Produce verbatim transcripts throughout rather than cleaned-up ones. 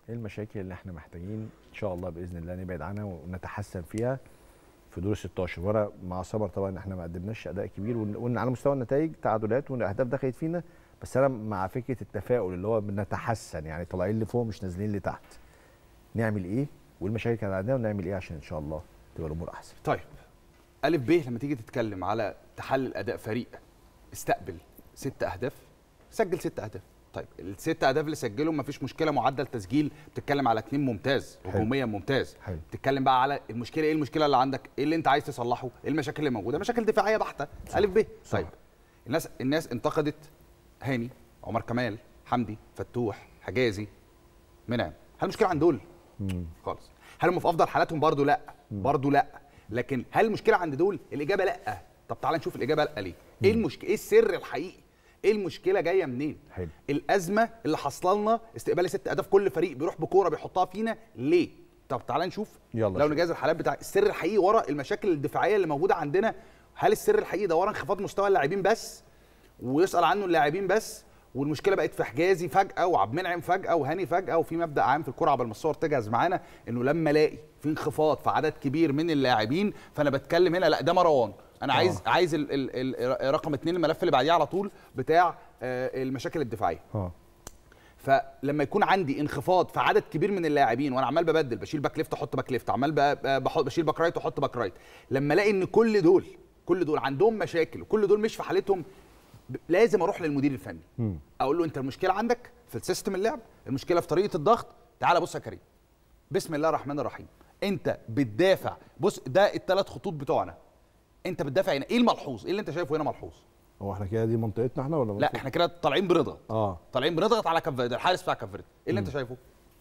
ايه المشاكل اللي احنا محتاجين ان شاء الله باذن الله نبعد عنها ونتحسن فيها في دور ستاشر؟ وانا مع سمر طبعا احنا ما قدمناش اداء كبير، وان على مستوى النتائج تعادلات والاهداف دخلت فينا، بس انا مع فكره التفاؤل اللي هو بنتحسن، يعني طالعين لفوق مش نازلين لتحت. نعمل ايه والمشاكل اللي عندنا ونعمل ايه عشان ان شاء الله تبقى الامور احسن. طيب الف ب لما تيجي تتكلم على تحلل اداء فريق استقبل ست اهداف سجل ست اهداف. طيب الست اهداف اللي سجلهم مفيش مشكله، معدل تسجيل بتتكلم على اتنين ممتاز، هجوميا ممتاز. حلو. بتتكلم بقى على المشكله، ايه المشكله اللي عندك؟ ايه اللي انت عايز تصلحه؟ ايه المشاكل اللي موجوده؟ مشاكل دفاعيه بحته. الف ب. طيب الناس الناس انتقدت هاني، عمر كمال، حمدي، فتوح، حجازي، منعم. هل المشكله عند دول؟ مم. خالص. هل هم في افضل حالاتهم؟ برضو لا. برضو لا. لكن هل المشكله عند دول؟ الاجابه لا. طب تعال نشوف الاجابه لا ليه. مم. ايه المشكله؟ ايه السر الحقيقي؟ ايه المشكله جايه منين؟ حلو. الازمه اللي حاصله لنا استقبال ست اهداف، كل فريق بيروح بكوره بيحطها فينا ليه؟ طب تعال نشوف يلا لو شوف. نجهز الحالات بتاع السر الحقيقي ورا المشاكل الدفاعيه اللي موجوده عندنا. هل السر الحقيقي ده ورا انخفاض مستوى اللاعبين بس ويسال عنه اللاعبين بس، والمشكله بقت في حجازي فجاه وعبد المنعم فجاه وهاني فجاه؟ وفي مبدا عام في الكوره عبال ما الصور تجهز معانا، انه لما الاقي في انخفاض في عدد كبير من اللاعبين فانا بتكلم هنا لا ده مروان. انا عايز أوه. عايز ال ال ال رقم اتنين الملف اللي بعديه على طول بتاع آه المشاكل الدفاعيه. اه فلما يكون عندي انخفاض في عدد كبير من اللاعبين وانا عمال ببدل، بشيل باك ليفت احط باك ليفت، عمال بحط بشيل باك رايت واحط باك رايت، لما الاقي ان كل دول كل دول عندهم مشاكل وكل دول مش في حالتهم، لازم اروح للمدير الفني. مم. اقول له انت المشكله عندك في السيستم اللعب، المشكله في طريقه الضغط. تعال بص يا كريم، بسم الله الرحمن الرحيم، انت بتدافع. بص ده الثلاث خطوط بتوعنا، انت بتدافع هنا. ايه الملحوظ؟ ايه اللي انت شايفه هنا ملحوظ؟ هو احنا كده دي منطقتنا احنا ولا لا احنا كده طالعين بنضغط. اه طالعين بنضغط على كاف فيردي، الحارس بتاع كاف فيردي. ايه اللي انت شايفه؟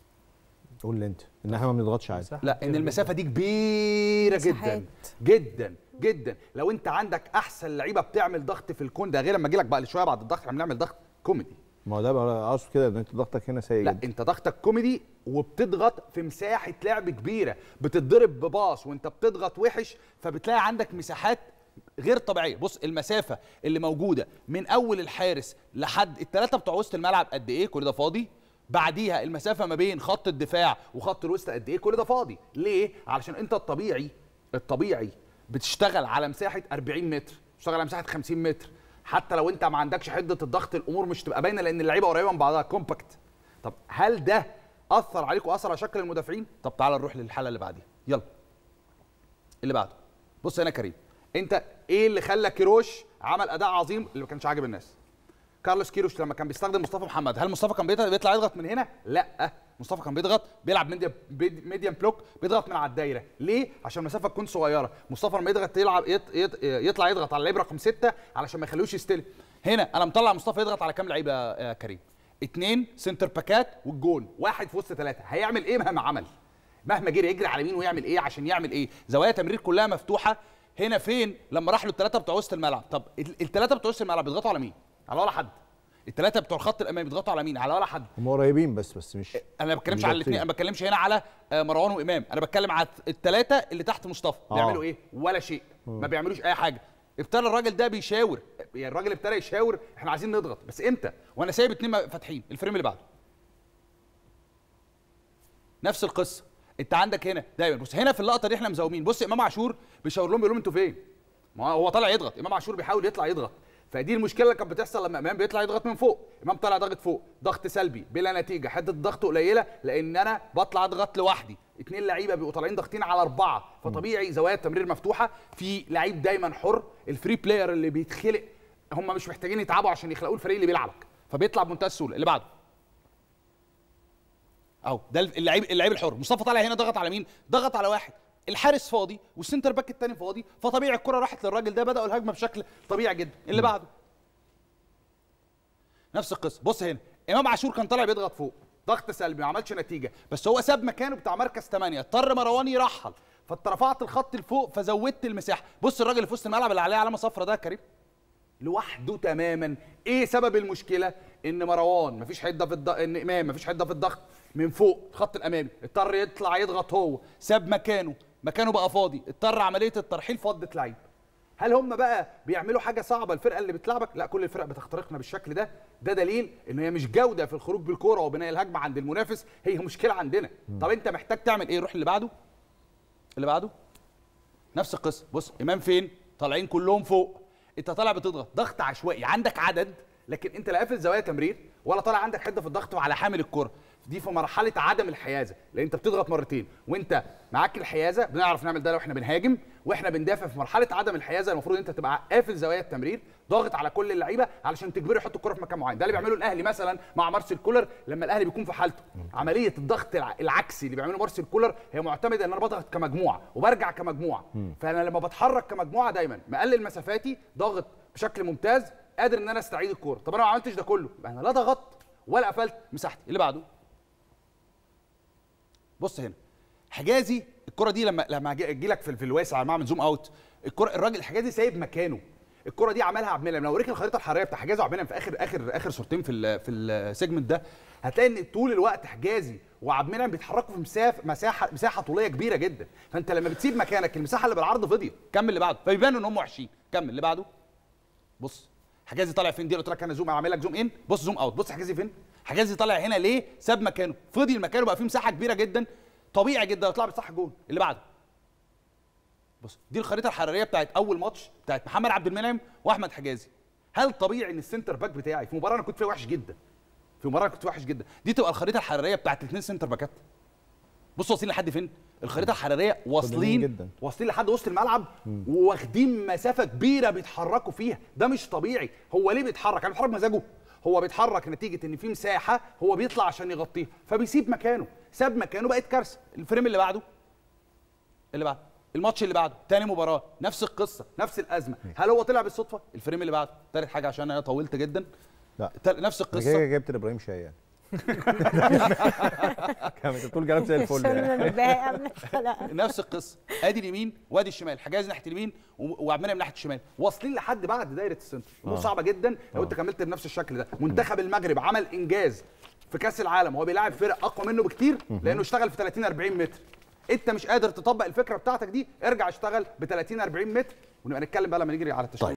قول لي انت ان احنا ما بنضغطش عادي. لا ان المسافه دي كبيره جدا جدا جدا. لو انت عندك احسن لعيبه بتعمل ضغط في الكون ده، غير لما اجي لك بقى شويه بعد الضغط احنا بنعمل ضغط كوميدي. ما هو ده بقى اقصد كده ان انت ضغطك هنا سيء لا جدا. انت ضغطك كوميدي وبتضغط في مساحه لعب كبيره، بتتضرب بباص وانت بتضغط وحش، فبتلاقي عندك مساحات غير طبيعيه. بص المسافه اللي موجوده من اول الحارس لحد الثلاثه بتوع وسط الملعب قد ايه؟ كل ده فاضي. بعديها المسافه ما بين خط الدفاع وخط الوسط قد ايه؟ كل ده فاضي. ليه؟ علشان انت الطبيعي الطبيعي بتشتغل على مساحه أربعين متر، بتشتغل على مساحه خمسين متر. حتى لو انت ما عندكش حده الضغط الامور مش تبقى باينه لان اللعيبه قريبه من بعضها كومباكت. طب هل ده اثر عليك واثر على شكل المدافعين؟ طب تعال نروح للحاله اللي بعديها. يلا اللي بعده. بص هنا يا كريم، انت ايه اللي خلى كيروش عمل اداء عظيم اللي ما كانش عاجب الناس؟ كارلوس كيروش لما كان بيستخدم مصطفى محمد، هل مصطفى كان بيطلع يضغط من هنا؟ لا، مصطفى كان بيضغط بيلعب ميديا ميديان بلوك، بيضغط من على الدايره. ليه؟ عشان المسافه تكون صغيره. مصطفى لما يضغط يلعب يطلع يضغط على اللعيب رقم ستة علشان ما يخلوش يستلم. هنا انا مطلع مصطفى يضغط على كام لعيبه يا كريم؟ اثنين سنتر باكات والجون، واحد في وسط ثلاثه. هيعمل ايه مهما عمل؟ مهما جري يجري على مين ويعمل ايه عشان يعمل ايه؟ زوايا تمرير كلها مفتوحه. هنا فين لما راح له الثلاثه بتوع وسط الملعب؟ طب الثلاثه بتوع وسط الملعب بيضغطوا على مين؟ على ولا حد. الثلاثه بتوع الخط الامامي بيضغطوا على مين؟ على ولا حد. هم قريبين بس بس مش انا ما بتكلمش على الاثنين، انا ما بتكلمش هنا على مروان وامام، انا بتكلم على الثلاثه اللي تحت مصطفى. آه. بيعملوا ايه؟ ولا شيء. ما بيعملوش اي حاجه. ابتدى الراجل ده بيشاور، يعني الراجل ابتدى يشاور احنا عايزين نضغط، بس امتى؟ وانا سايب اثنين فاتحين. الفريم اللي بعده نفس القصه. انت عندك هنا دايما، بص هنا في اللقطه دي احنا مزومين. بص امام عاشور بيشاور لهم بيقول لهم انتوا فين؟ ما هو طالع يضغط، امام عاشور بيحاول يطلع يضغط. فدي المشكله اللي كانت بتحصل لما امام بيطلع يضغط من فوق. امام طالع ضاغط فوق، ضغط سلبي بلا نتيجه، حده ضغط قليله لان انا بطلع اضغط لوحدي. اثنين لعيبه بيبقوا طالعين ضاغطين على اربعه، فطبيعي زوايا التمرير مفتوحه. في لعيب دايما حر، الفري بلاير اللي بيتخلق هم مش محتاجين يتعبوا عشان يخلقوا الفريق اللي بيلعبك، فبيطلع بمنتهى السهوله. اللي بعده اهو ده اللعيب اللعيب الحر. مصطفى طالع هنا ضغط على مين؟ ضغط على واحد، الحارس فاضي والسنتر باك الثاني فاضي، فطبيعي الكره راحت للراجل ده، بداوا الهجمه بشكل طبيعي جدا. اللي بعده نفس القصه. بص هنا امام عاشور كان طالع بيضغط فوق، ضغط سلبي ما عملش نتيجه، بس هو ساب مكانه بتاع مركز ثمانية، اضطر مروان يرحل، فاترفعت الخط لفوق فزودت المساحه. بص الراجل اللي في وسط الملعب اللي عليه علامه صفراء ده يا كريم لوحده تماما. ايه سبب المشكله؟ ان مروان مفيش حده في الضغط، ان امام مفيش حده في الضغط من فوق الخط الامامي، اضطر يطلع يضغط، هو ساب مكانه، مكانه بقى فاضي، اضطر عمليه الترحيل فضت لعيب. هل هم بقى بيعملوا حاجه صعبه الفرقه اللي بتلعبك؟ لا، كل الفرق بتخترقنا بالشكل ده. ده دليل ان هي مش جوده في الخروج بالكوره وبناء الهجمه عند المنافس، هي مشكله عندنا. طب انت محتاج تعمل ايه؟ روح اللي بعده، اللي بعده نفس القصه. بص امام فين؟ طالعين كلهم فوق، انت طالع بتضغط ضغط عشوائي، عندك عدد لكن انت لا قافل زوايا تمرير ولا طالع عندك حده في الضغط وعلى حامل الكره. دي في مرحله عدم الحيازه، لان انت بتضغط مرتين وانت معاك الحيازه. بنعرف نعمل ده لو احنا بنهاجم، واحنا بندافع في مرحله عدم الحيازه المفروض انت تبقى قافل زوايا التمرير، ضاغط على كل اللعيبه علشان تجبره يحط الكره في مكان معين. ده اللي بيعمله الاهلي مثلا مع مارسيل كولر لما الاهلي بيكون في حالته. عمليه الضغط العكسي اللي بيعمله مارسيل كولر هي معتمده ان انا بضغط كمجموعه وبرجع كمجموعه. فانا لما بتحرك كمجموعه دايما مقلل مسافاتي، ضاغط بشكل ممتاز، قادر ان انا استعيد الكوره. طب انا ما عملتش ده كله، انا لا ضغطت ولا قفلت مساحتي. اللي بعده بص هنا حجازي، الكره دي لما لما اجي لك في, في الواسع لما اعمل زوم اوت، الكره الراجل حجازي سايب مكانه. الكره دي عملها عبد المنعم. لو اوريك الخريطه الحراريه بتاع حجازي وعبد المنعم في اخر اخر اخر صورتين في ال في السيجمنت ده، هتلاقي ان طول الوقت حجازي وعبد المنعم بيتحركوا في مسافه مساحه مساحه طوليه كبيره جدا. فانت لما بتسيب مكانك المساحه اللي بالعرض فاضيه. كمل اللي بعده، فبيبان ان هم وحشين. كمل اللي بعده. بص حجازي طالع فين؟ دي قلت لك انا زوم اعمل لك زوم ان، بص زوم اوت. بص حجازي فين؟ حجازي طالع هنا ليه؟ ساب مكانه، فضي المكان وبقى فيه مساحه كبيره جدا، طبيعي جدا يطلع بصح جول. اللي بعده بص دي الخريطه الحراريه بتاعت اول ماتش بتاعت محمد عبد المنعم واحمد حجازي. هل طبيعي ان السنتر باك بتاعي في مباراه انا كنت فيها وحش جدا، في مباراه كنت وحش جدا، دي تبقى الخريطه الحراريه بتاعت الاثنين سنتر باكات؟ بص واصلين لحد فين؟ الخريطه الحراريه واصلين واصلين لحد وسط الملعب وواخدين مسافه كبيره بيتحركوا فيها. ده مش طبيعي. هو ليه بيتحرك؟ يعني بيتحرك مزاجه؟ هو بيتحرك نتيجه ان في مساحه هو بيطلع عشان يغطيها فبيسيب مكانه. ساب مكانه بقت كارثه. الفريم اللي بعده، اللي بعده الماتش اللي بعده تاني مباراه، نفس القصه نفس الازمه. هل هو طلع بالصدفه؟ الفريم اللي بعده تالت حاجه عشان انا طولت جدا. لا نفس القصه. انا جبت لابراهيم شاي يعني كانت بتقول كلام زي الفل يعني. نفس القصه، ادي اليمين وادي الشمال، حجازي ناحيه اليمين وعبد المنعم ناحيه الشمال، واصلين لحد بعد دايره السنتر. امور صعبه جدا لو انت كملت بنفس الشكل ده. منتخب المغرب عمل انجاز في كاس العالم وهو بيلاعب فرق اقوى منه بكتير لانه اشتغل في ثلاثين أربعين متر. انت مش قادر تطبق الفكره بتاعتك دي، ارجع اشتغل ب ثلاثين أربعين متر ونبقى نتكلم بقى لما نيجي على التشكيل.